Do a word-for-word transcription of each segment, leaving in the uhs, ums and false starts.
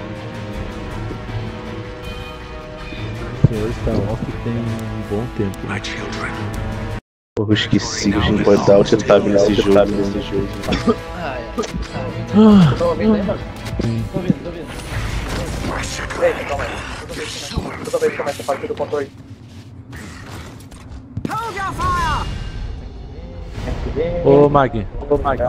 O senhor está off tem um bom tempo. My children. Porra, eu esqueci que a gente pode dar o tab nesse jogo. Nesse jogo. Ah, é. Ah, Tô ouvindo aí, mano? sim. Tô ouvindo, tô ouvindo. Ei, calma aí. Toda vez que começa a partir do controle. Ô Mag, Ô, Mag.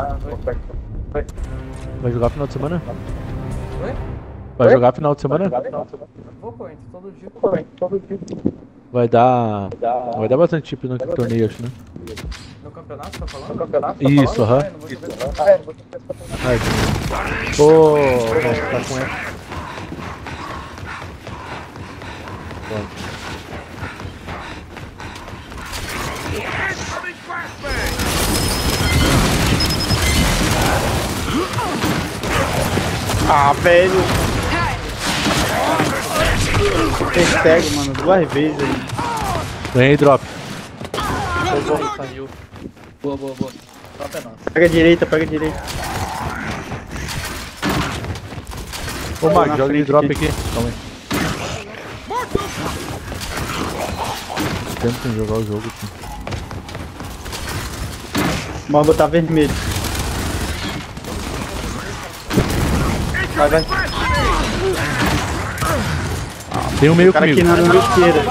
vai jogar final de semana? Oi? Vai Oi? jogar final de semana? Vou, pô, entre todo dia. Pô, entre todo dia. Vai dar. Vai dar bastante tipo no torneio, acho, né? No campeonato, você tá falando? No campeonato? Isso, aham. Ah, eu não vou saber. Ah, é, não vou saber. Ai, Ô, Mag, tá com ela. Pronto. Ah, velho. Hashtag, mano, duas vezes aí. Ganhei drop. Saiu. Boa, boa, boa. Drop é nosso. Pega a direita, pega a direita. Ô Mag, na joga de frente drop aqui. aqui. Calma aí. Tempo sem jogar o jogo aqui. Vamos botar vermelho. Vai, vai. Tem um meio O cara aqui comigo. na minha esquerda.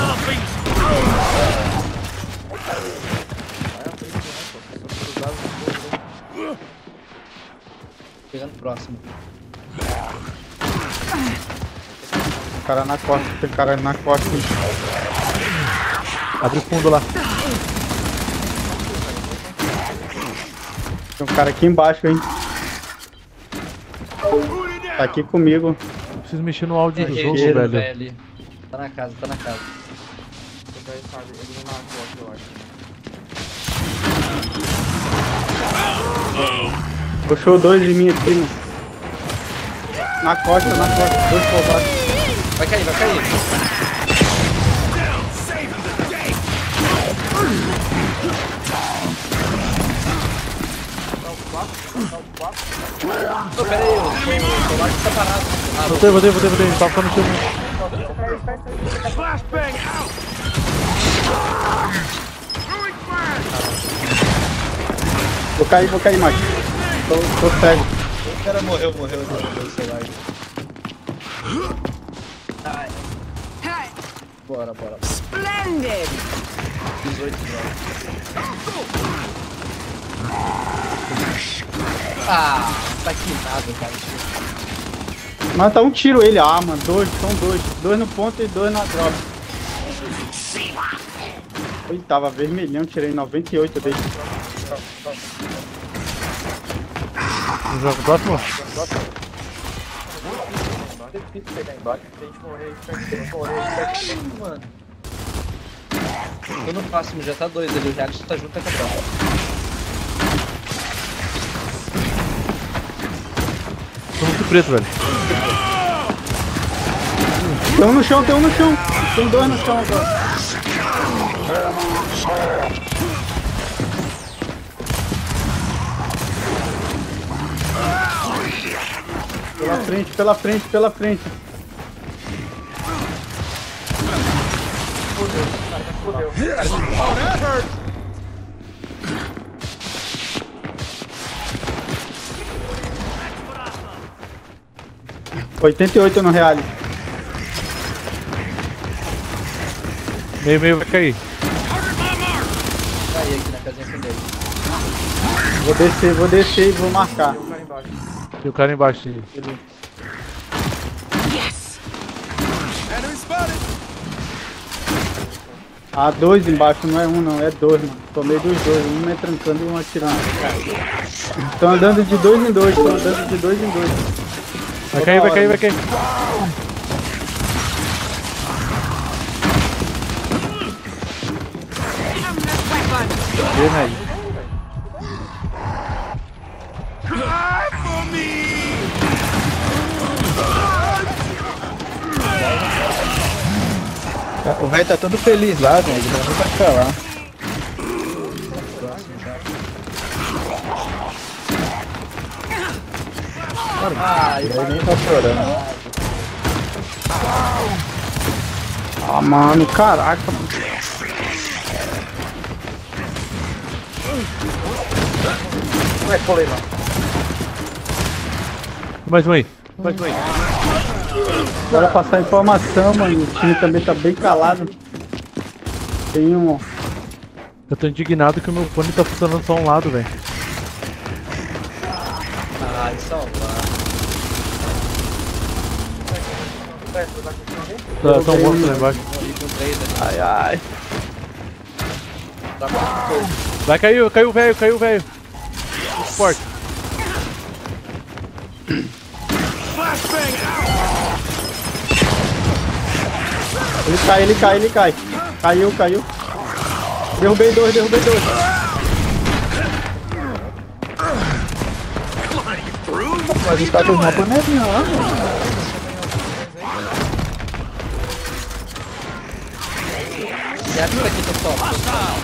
Pegando próximo. O cara na costa, tem cara na costa. Abre o fundo lá. Tem um cara aqui embaixo, hein. Tá aqui comigo. Preciso mexer no áudio do Errei, jogo, cheiro, velho. Tá na casa, tá na casa. Puxou dois em mim aqui, mano. Na costa, na costa, dois soldados. Vai cair, vai cair. Ô, pera aí, o soldado tá parado. Ah, Voltei, voltei, voltei, voltei. Tá ficando no chão. Vou cair, vou cair, Mike. Tô, tô cego. o cara morreu, morreu, morreu, sei lá. Ai. Bora, bora. Splendid! dezoito graus. Ah, tá aqui nada, cara. Mas tá um tiro ele. Ah, mano, dois, são dois. Dois no ponto e dois na drop. Ui, tava vermelhão, tirei noventa e oito dele. No jogo próximo? É difícil pegar embaixo, se a gente morrer, a gente vai morrer, mano. Tô no próximo, já tá dois ali, o React tá junto com a droga. Tô muito preto, velho. Tem um no chão, tem um no chão. Tem dois no chão agora. Pela frente, pela frente, pela frente. Fudeu. oitenta e oito no real. Meio, meio vai cair. Caí aqui na casinha com ele. Vou descer, vou descer e vou marcar. Tem o cara embaixo. Yes! Ah, dois embaixo, não é um não, é dois, mano. Tomei dos dois, um me trancando e um atirando. Estão andando de dois em dois, estão andando de dois em dois. Vai cair, vai cair, vai cair. Vem aí. O velho tá todo feliz lá, velho. Ele não vai ficar lá. Ah, Ele nem tá chorando. Ah, mano, caraca. Como é que pulei, mano? Mais um aí. Mais um aí. Bora passar informação, mano. O time também tá bem calado. Tem um. Eu tô indignado que o meu fone tá funcionando só um lado, velho. Ah, isso é um Tá, tá um monstro lá embaixo. Ai, ai. Vai, caiu, caiu o velho, caiu o velho. Esporte. Ele cai, ele cai, ele cai. Caiu, caiu. Derrubei dois, derrubei dois. Mas ele tá com uma panelinha lá, mano. E ajuda aqui, pessoal.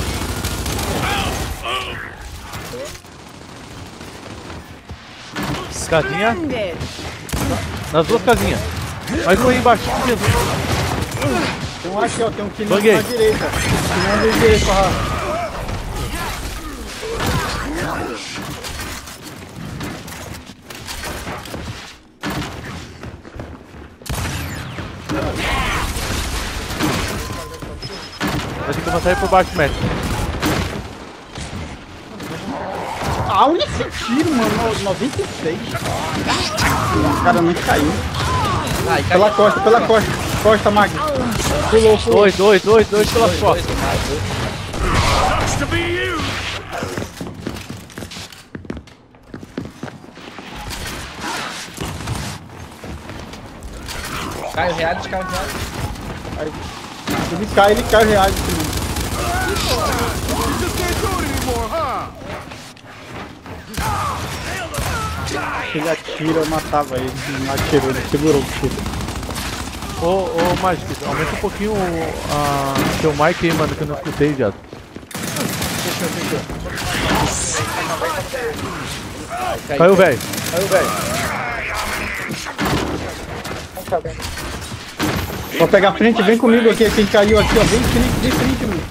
Casinha. Nas duas casinhas. Mais um aí embaixo. Tem um aqui, ó. Tem um quilinho Banguei. na direita. Quilinho na direita, ó. Vai ter que avançar aí por baixo, Matt. Ah, olha esse tiro, mano. noventa e seis. O cara não caiu. Ai, Pela costa, pela costa. Costa, Mag. Pulou, pulou. Dois, dois, dois, dois pelas costas. Cai o reality, cai o reality. Aí, ele cai, ele cai o reality, mano. Ele atira, eu matava ele. Ele não atirou, ele segurou o tiro. Ô, ô, Mágico, aumenta um pouquinho o a, teu mic aí, mano, que eu não escutei, viado. Caiu, velho. Caiu, velho. Vou pegar a frente, vem comigo aqui, quem caiu aqui, ó. Vem frente, vem frente, mano.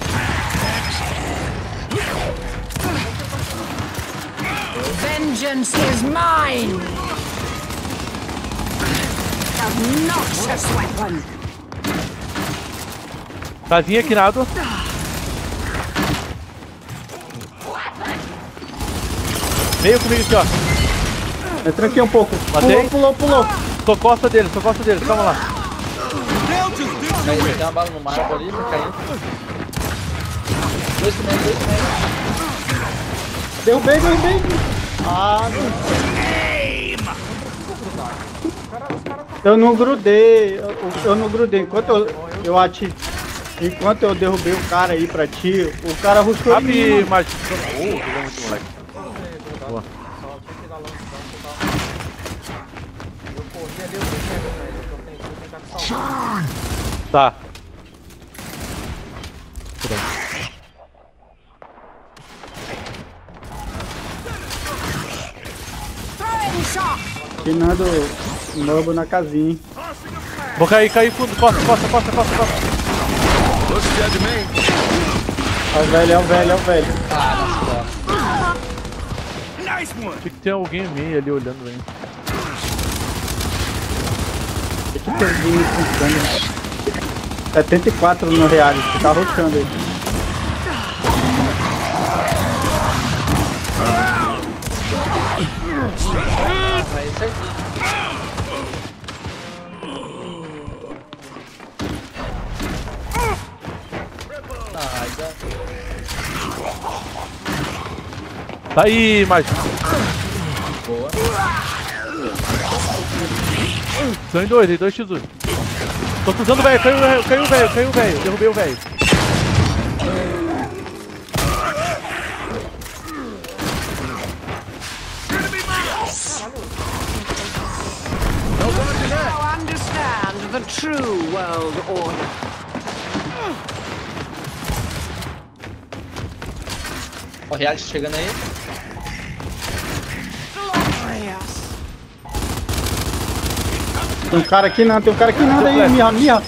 Vengeance is mine! Obnoxious weapon! Casinha aqui nada. Veio comigo aqui, ó. Entra aqui um pouco. Matei. Pulou, pulou, pulou. Tô costa dele, tô costa dele, calma lá. Caiu, tem uma bala no mapa ali, tá caindo. Dois também, dois também. Derrubei, derrubei. Ah, não. Eu não grudei, eu, eu não grudei. Enquanto eu, eu atirei, enquanto eu derrubei o cara aí pra ti, o cara rushou em mim, Abre, mano. Mágico. Oh, jogou muito, moleque. Boa. Tá. Pronto. Throwing shot! Tirando o nobo na casinha, hein. Vou cair, cair fundo, costa, costa, costa, costa, costa. É o velho, é o velho, é o velho. Ah, nossa, Tinha que ter alguém meio ali olhando, velho. Tem que ter alguém me contando. setenta e quatro no real, tá rushando aí. vai isso aqui. Ah, já. Tá aí, Mágico. Boa. São em dois, em dois x um. Tô cruzando o velho, caiu o velho, caiu o velho, caiu o velho. Derrubei o velho. Now understand the true world order. O reality chegando aí. Glorious! Tem um cara aqui não, tem um cara aqui não, daí, mirra, mirra.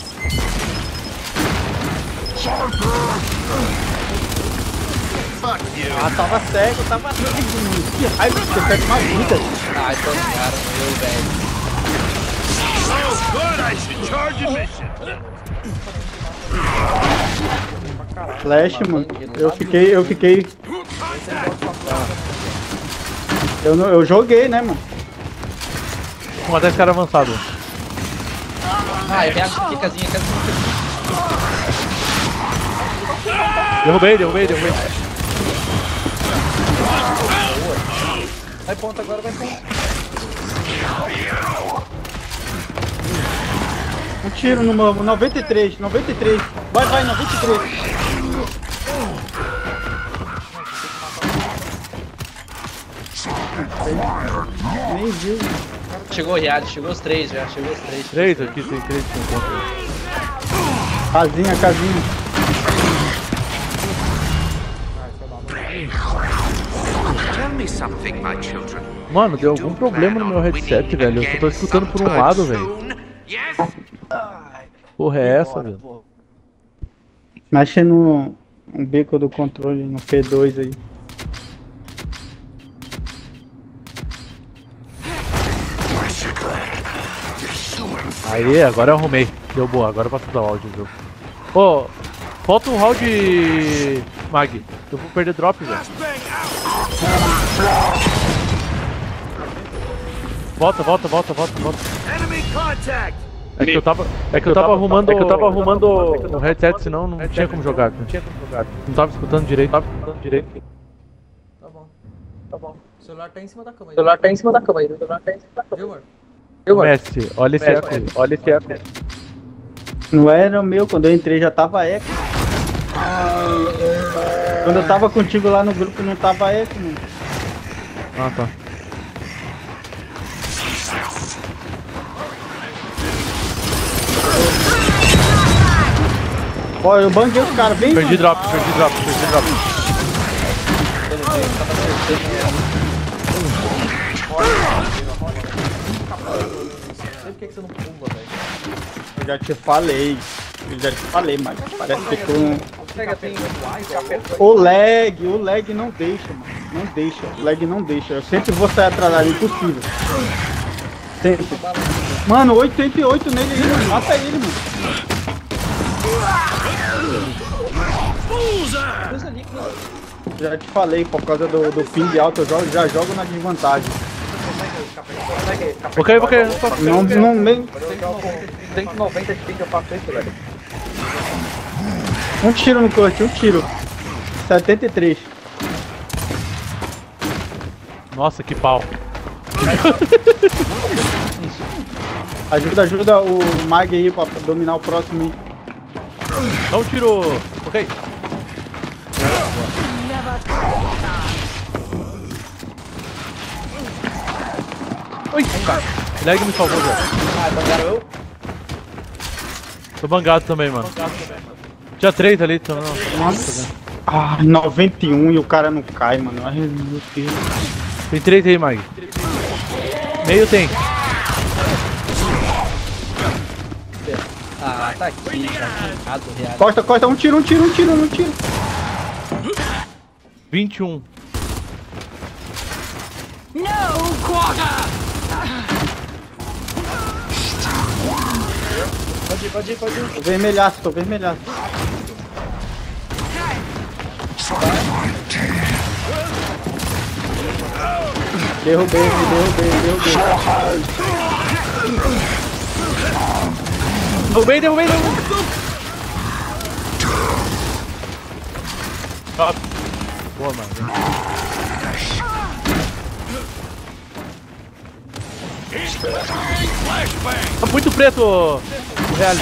Ah, tava cego, tava cego. Que raiva, você perde uma vida. Ai, tô cara, meu velho. Flash, mano. Eu fiquei, eu fiquei. Eu, não, eu joguei, né, mano? Vou matar esse cara avançado. Ai, reaça aqui, casinha, casinha. Derrubei, derrubei, derrubei. Vai ponta agora, vai ponta. Um tiro no novo, noventa e três, noventa e três. Vai, vai, noventa e três. Nem viu. Chegou o Riad, chegou os três já, chegou os três. Três aqui, tem três que encontram. Casinha, casinha. Tell me something, my children. Mano, deu algum problema no meu headset, velho. Eu só tô escutando por um lado, velho. Yes? Porra é essa, velho? Mexe no, no bico do controle, no P dois aí. Aí, agora eu arrumei. Deu boa, agora pra tudo o áudio do jogo. Ô, falta um round, Mag. Eu vou perder drop, velho. Volta, volta, volta, volta, volta. É que eu tava, é que eu tava arrumando, é que eu tava arrumando o headset, senão não tinha como jogar, não tinha como jogar. Não tava escutando direito, tava escutando direito. Tá bom, tá bom. O celular tá em cima da cama aí. O celular tá em cima da cama aí, o celular tá em cima da cama. Viu, amor? Viu, mano? Mestre, olha esse eco, olha esse eco. Não era o meu, quando eu entrei já tava eco. Quando eu tava contigo lá no grupo não tava eco, mano. Ah, tá. Ó, eu banguei os caras bem. Perdi mano. drop, perdi drop, perdi drop. Por que que você não pumba, velho? Eu já te falei. Eu já te falei, mas parece que tu. Pega, tem O lag, o lag não deixa, mano. Não deixa. O lag não deixa. Eu sempre vou sair atrasado, impossível. Sempre. Mano, oitenta e oito nele aí, mano. Mata ele, mano. Já te falei, por causa do, do ping alto, eu jogo, já jogo na desvantagem. Ok, ok. Não, não, nem. cento e noventa de ping eu faço isso, velho. Um tiro no clutch, um tiro. setenta e três. Nossa, que pau. Ajuda, ajuda o Mag aí pra dominar o próximo. Dá um tiro. Ok. Oi, lag me salvou já. Ah, bangaram eu? Tô bangado também, mano. Tinha três ali, então não. Nossa. Ah, noventa e um e o cara não cai, mano. Ai, meu Deus. Tem três aí, Mag. Meio tem. Ah, tá aqui, tá aqui errado, Riad. Costa, costa, um tiro, um tiro, um tiro, um tiro. vinte e um. No quarter! Pode ir, pode ir, pode ir. Tô vermelhaço, tô vermelhaço. Derrubei, me derrubei, derrubei. Derrubei, derrubei, derrubei. Ah, boa, mano. Tá muito preto, o Real.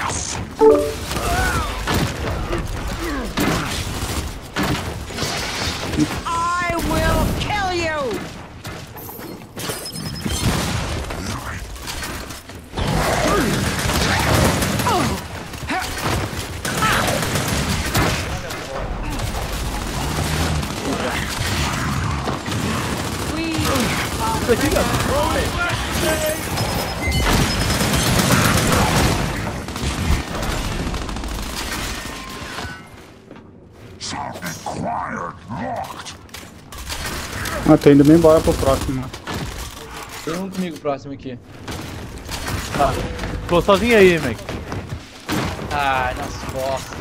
I will kill you! Ah, tô indo bem embora pro próximo. Tem um comigo próximo aqui. Ficou sozinho aí, Mac. Ai, nas costas.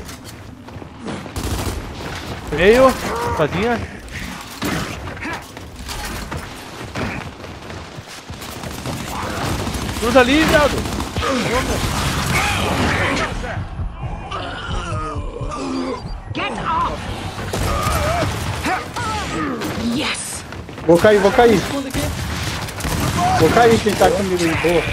Veio, sozinha. Cruza ali, viado. Get off! Yes! Vou cair, vou cair. Segundo aqui. Vou cair, quem tá comigo aí. Boa.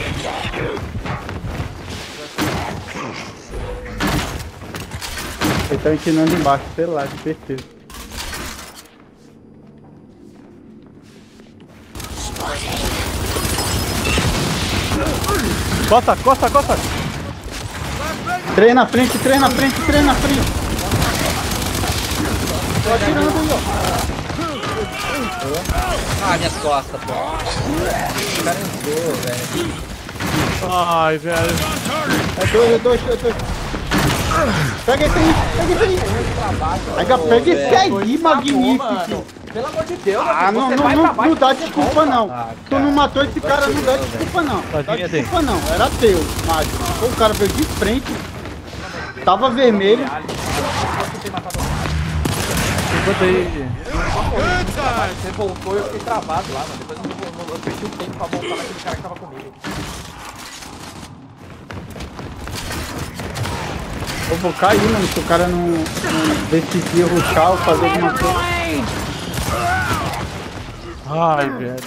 Eles estão inclinando embaixo, sei lá, de certeza. Costa, costa, costa. Três na frente, três na frente, três na frente. Tô atirando aí, ó. Ah, minhas costas, pô. O cara entrou, velho. Ai, velho. É dois, é dois, é dois. Pega esse aí, pega esse aí. Pega, pega esse aí, magnífico. Pelo amor de Deus, Ah, não, não, não, não dá desculpa não. Tu não matou esse cara, não dá desculpa não. Não dá desculpa não, era teu, Mágico. O cara veio de frente, tava vermelho. Enquanto aí. Você voltou e eu fiquei travado lá, mano. Depois eu, eu, eu perdi o tempo pra voltar naquele cara que tava comigo. Eu vou cair, mano, se o cara não, não decidir rushar ou fazer alguma coisa. Ai, velho.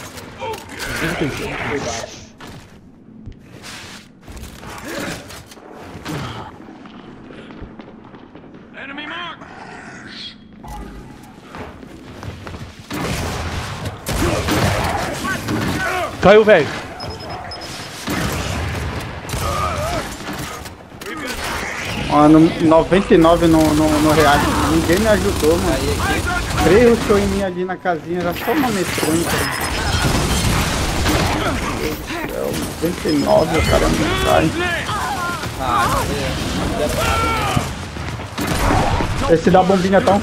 Caiu, velho. Mano, noventa e nove no, no, no real. Ninguém me ajudou, mano. Três rushou em mim ali na casinha, era só uma metrônica. noventa e nove, o cara não sai. Esse da bombinha então.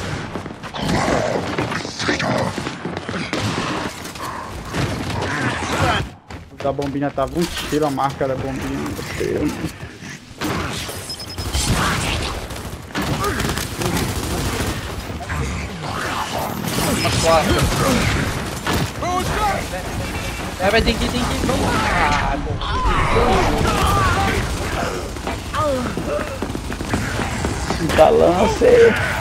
O da bombinha tava um tiro, a marca da bombinha. Meu Deus. É, vai ter que ir, tem que ir. Vamos. Ah, bom. Balance.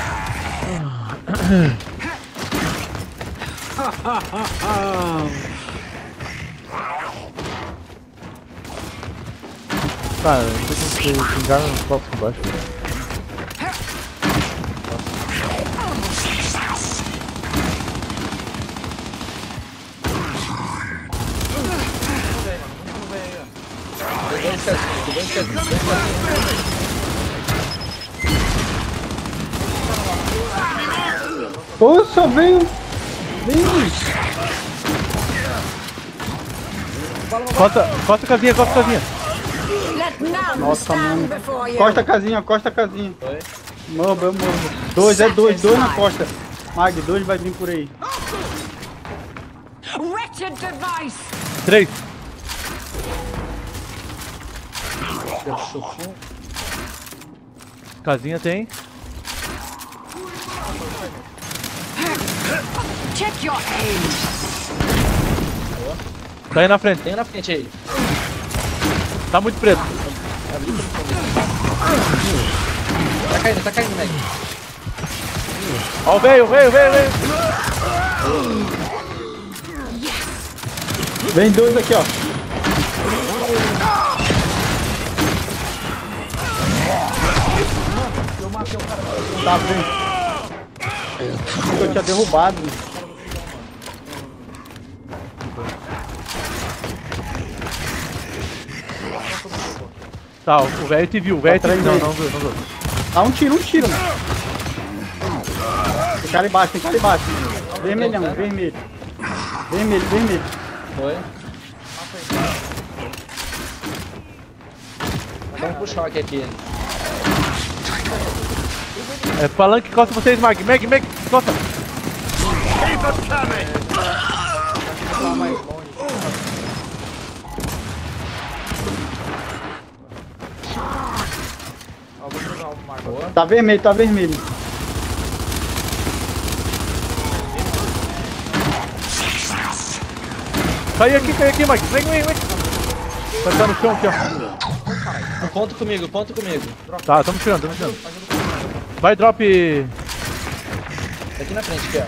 Cara, eu tenho que pingar no copo embaixo. Poxa, veio. Veio. Costa, costa a casinha, costa a casinha. Nossa, mano. Costa a casinha, costa a casinha. Morro, eu morro. Dois, é dois, dois na costa. Mag, dois vai vir por aí. Três. Casinha tem. Check your aim. Tá aí na frente. Tem na frente aí. Tá muito preto. Tá caindo, tá caindo, Meg. Ó, oh, veio, veio, veio, veio. Vem dois aqui, ó. Tá bem. Eu tinha derrubado. Tá, o velho te viu, o velho te viu. Não, não viu, não viu. Dá um tiro, um tiro, mano. Tem cara embaixo, tem cara embaixo. Vermelhão, vermelho. Vermelho, vermelho. Foi. Vamos pro choque aqui. É palanque, costa vocês, Mag. Mag, Mag, costa. tá mais longe. Ó, vou jogar o mago. Tá vermelho, tá vermelho. Cai aqui, cai aqui, Mike. Vem, vem, vem. Vai estar no chão aqui, ó. Ponto comigo, ponto comigo. Tá, tamo tirando, tamo tirando. Vai, drop. Aqui na frente, aqui, ó.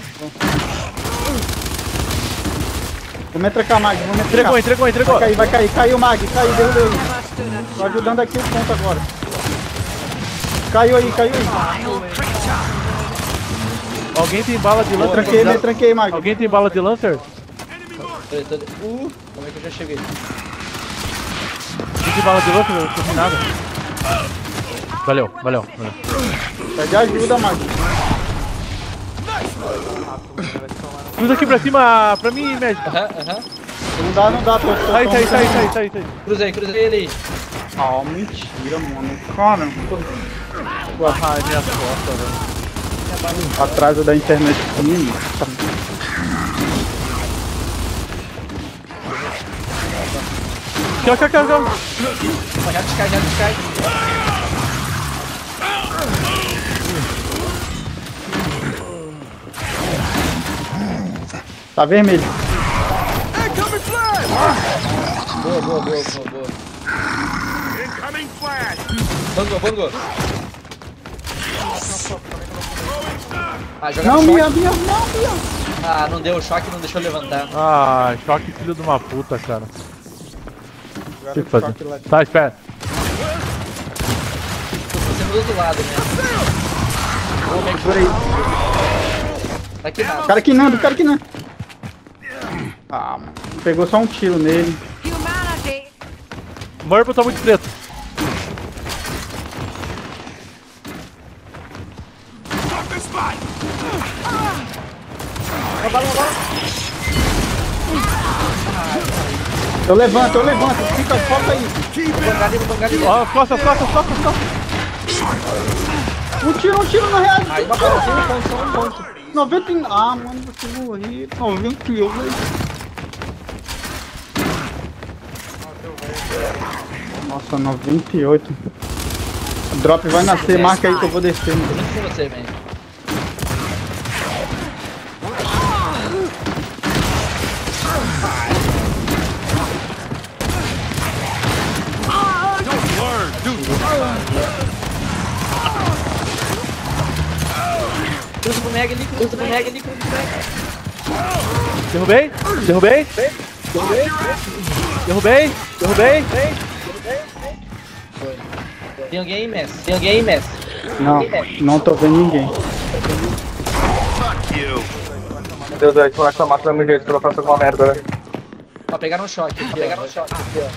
Vamos entregar, Mag, vamos entregar. Entregou, entregou, entregou. Vai cair, vai cair. Caiu, Mag, caiu, derrubei. Never stood a Tô ajudando aqui o ponto agora. Caiu aí, caiu aí. Alguém tem bala de lancer? Tranquei, me tranquei, Mag. Alguém tem bala de lancer? Peraí, tô... Uh, como é que eu já cheguei? Alguém tem bala de lancer? Eu não tô sem nada. Valeu, valeu, valeu. Pede ajuda, Mag. Cruza aqui pra cima, pra mim, médico. Aham, aham. Não dá, não dá. Tô, tô, Sai, tô- sai, sai, sai, sai, sai. Cruzei, cruzei ele aí. Ah, mentira, mano. Caramba. Ai, minha costa, velho. Atraso da internet comigo. Aqui, ó, aqui, aqui, aqui. Já descai, já descai. Tá vermelho. Boa, boa, boa, boa, boa. Bangou, bangou. Ah, joga Não, no choque. minha, minha, não, minha. Ah, não deu o choque, não deixou levantar. Ah, choque filho de uma puta, cara. O que fazer? Choque lá. Tá, espera. Tô fazendo do outro lado, né? Segura aí. Tá aqui nada. Cara que não, cara que não. Ah, mano. Pegou só um tiro nele. humanity. O Marble tá muito preto. Eu levanto, eu levanto. Fica, foca aí. Vou bangar ali, vou bangar ali. Ó, costas, costas, costas, costas. Um tiro, um tiro na real. Aí, uma pontinha, um ponto, só um ponto. noventa e... Ah, mano, você morri. noventa e oito. Nossa, noventa e oito. O drop vai nascer, marca aí que eu vou descer. Tô junto com você, velho. Cruza pro Mega ali, cruza pro Mega ali, cruza pro Mega. Derrubei, derrubei. Derrubei, derrubei. Tem alguém aí, Messi? Tem alguém aí, Messi? Não, não tô vendo ninguém. Meu Deus, velho, tu vai tomar do mesmo jeito, tu vai fazer alguma merda, velho. Ó, pegaram um choque aqui, pegaram um choque aqui, ó.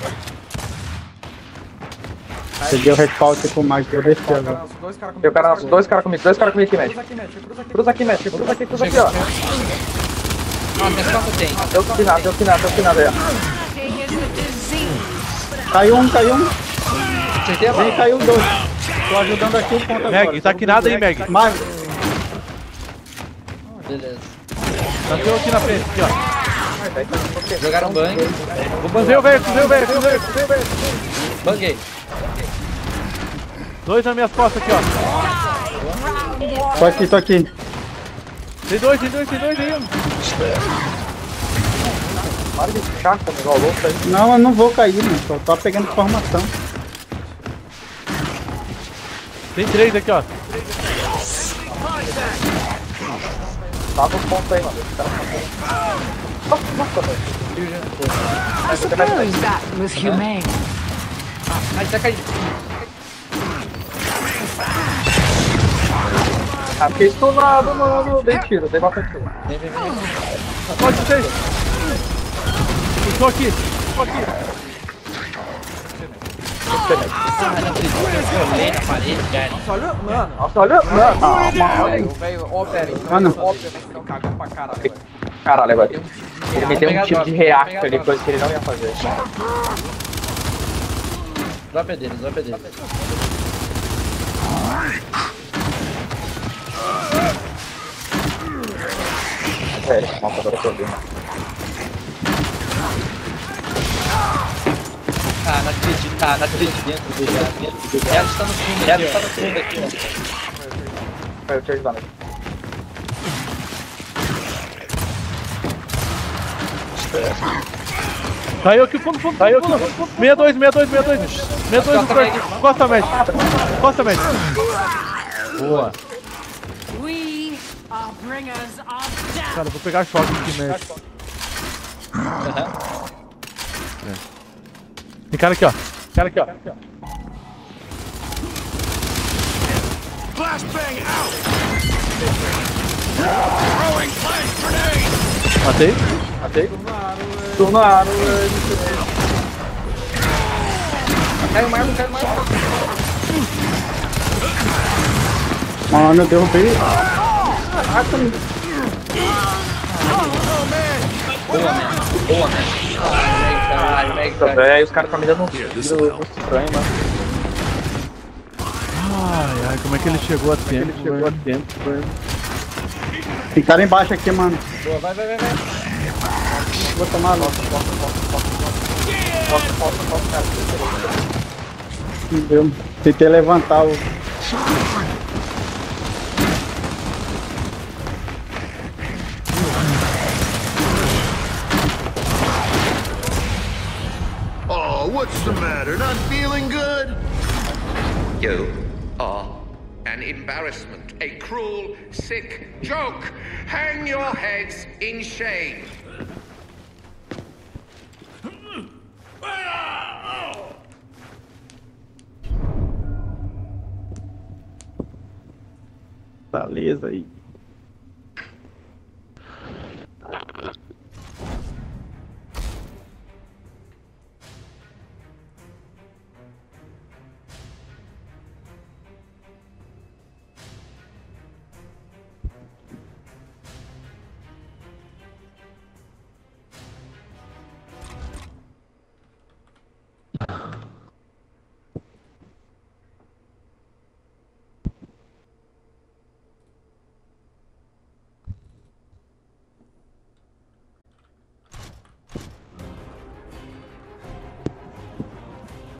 Peguei o respaldo com o Mike, eu desci agora. Os dois caras Tem o cara, dois caras comigo, dois caras comigo aqui, Cruza médico. aqui, Matt. Cruza aqui. Cruza aqui, médico, cruza aqui, cruza aqui, ó. Ó, minhas costas tem. Deu finado, deu finado, deu finado aí, ó. Humanity is the disease. Caiu um, caiu um. Acertei a Vem, bala. caiu dois. Tô ajudando aqui o ponto agora. Meg, tá aqui nada aí, Meg. Mag, Beleza. Tá teu aqui na frente, aqui, ó. Jogaram bang. Cruzei o velho, cruzei o velho, cruzei, cruzei o velho. Banguei. Dois nas minhas costas aqui, ó. tô aqui, tô aqui. Tem dois, tem dois, tem dois aí, ó. Para de chato, igual louco aí. Não, eu não vou cair, mano. Só tô pegando informação. Tem três aqui, ó. Tá nos pontos aí, mano. Os caras estão... Nossa, nossa, velho. I suppose that was humane. Ai, tá caindo. Ah, fiquei estunado, mano. Dei tiro, dei bastante tiro. Vem, vem, vem. Pode ser. Eu tô aqui, tô aqui. Ah, não acredito. Eu rolei na parede, velho. Nossa, olha, mano. Nossa, olha, mano. Ah, mano. Velho, velho, ó, velho. Mano. Obviamente não cagou pra caralho, velho. Caralho, velho. Ele meteu pegar um tipo drop, de vou react pegar ali, drop. coisa que ele não ia fazer. Drop é dele, drop é dele. Sério, nossa, agora eu tô vendo. Tá, tá dentro dele, dentro dele. Ela está no fundo, ela está no fundo aqui, ó. Vai, eu te ajudar, né? Caiu aqui o fundo, fundo, caiu aqui o fundo. sessenta e dois, sessenta e dois, sessenta e dois. sessenta e dois no corte. Costa média. Costa média. Boa. We are bringers of death. Cara, eu vou pegar choque aqui, médio. Tem cara aqui, ó. Cara aqui, ó. Matei. Matei. Tornaram. Caiu mais, caiu mais. Mano, eu derrubei. Caraca, meu. Boa, né? Boa, né? Caralho, velho, cara. Aí os caras estão me dando um tiro estranho, mano. Ai, ai, como é que ele chegou a tempo? Ele chegou a tempo, velho. Tem cara embaixo aqui, mano. Boa, vai, vai, vai, vai. Vou tomar logo. Posso, posso, posso, cara. Deu. Tentei levantar o. Oh, what's the matter? Not feeling good? You are an embarrassment, a cruel, sick joke. Hang your heads in shame. Beleza aí.